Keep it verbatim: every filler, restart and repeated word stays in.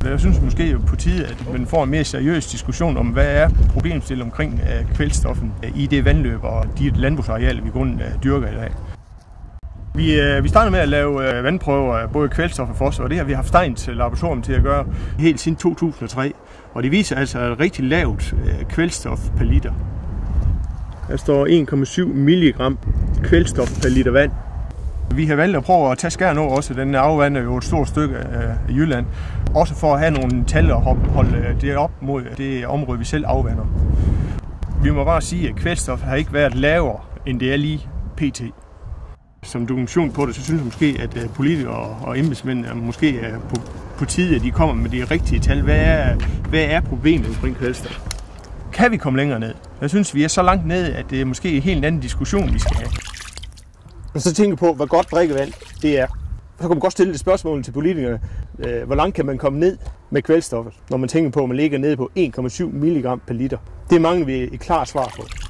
Jeg synes måske på tide, at man får en mere seriøs diskussion om, hvad er problemstillet omkring kvælstoffen i det vandløb og de landbrugsarealer, vi grunden dyrker i dag. Vi, vi startede med at lave vandprøver af både kvælstof og fosfor, og det har vi haft Steins Laboratorium til at gøre helt siden to tusind og tre. Og det viser altså et rigtig lavt kvælstof per liter. Der står en komma syv milligram kvælstof per liter vand. Vi har valgt at prøve at tage Skjern Å også. Den afvander jo et stort stykke af Jylland. Også for at have nogle tal og holde det op mod det område, vi selv afvander. Vi må bare sige, at kvælstof har ikke været lavere, end det er lige pt. Som dokumentation på det, så synes jeg måske, at politikere og embedsmænd måske er på, på tide, at de kommer med de rigtige tal. Hvad er, hvad er problemet omkring kvælstof? Kan vi komme længere ned? Jeg synes, vi er så langt ned, at det er måske en helt anden diskussion, vi skal have. Og så tænker på, hvor godt drikkevand det er. Så kan man godt stille det spørgsmål til politikerne. Hvor langt kan man komme ned med kvælstoffet, når man tænker på, at man ligger nede på en komma syv milligram per liter? Det mangler vi et klart svar på.